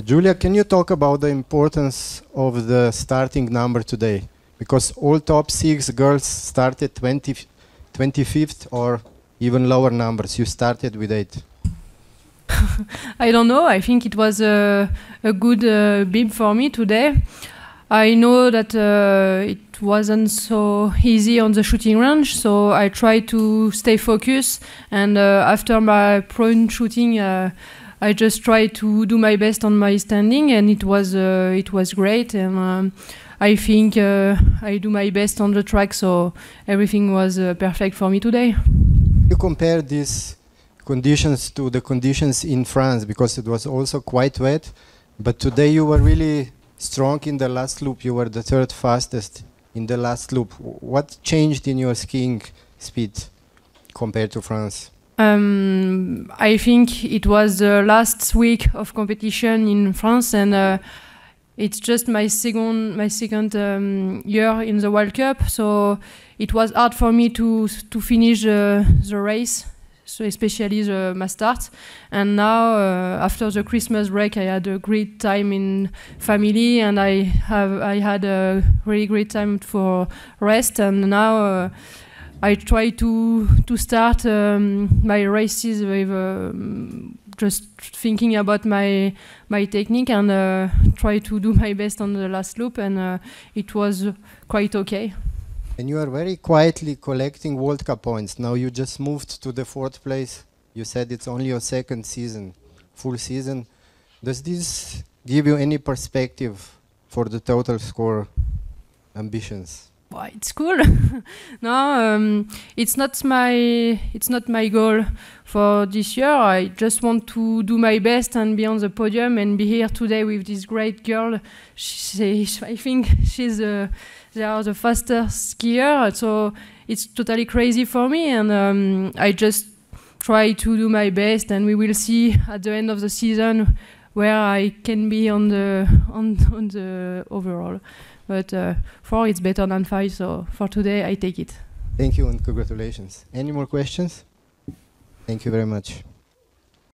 Julia, can you talk about the importance of the starting number today? Because all top 6 girls started 25th or even lower numbers. You started with 8. I don't know. I think it was a good bib for me today. I know that it wasn't so easy on the shooting range, so I tried to stay focused. And after my prone shooting, I just tried to do my best on my standing, and it was great. And I think I do my best on the track, so everything was perfect for me today. You compare these conditions to the conditions in France, because it was also quite wet, but today you were really strong in the last loop. You were the 3rd fastest in the last loop. What changed in your skiing speed compared to France? I think it was the last week of competition in France, and it's just my second year in the World Cup, so it was hard for me to finish the race, so especially the mass start. And now after the Christmas break, I had a great time in family, and I had a really great time for rest. And now I try to start my races with just thinking about my technique, and try to do my best on the last loop, and it was quite okay. And you are very quietly collecting World Cup points. Now you just moved to the 4th place. You said it's only your 2nd season, full season. Does this give you any perspective for the total score ambitions? Well, it's cool. No, it's not my goal for this year. I just want to do my best and be on the podium and be here today with this great girl. I think they are the fastest skier, so it's totally crazy for me, and I just try to do my best, and we will see at the end of the season where I can be on the overall. But 4 it's better than 5, so for today I take it. Thank you and congratulations. Any more questions? Thank you very much.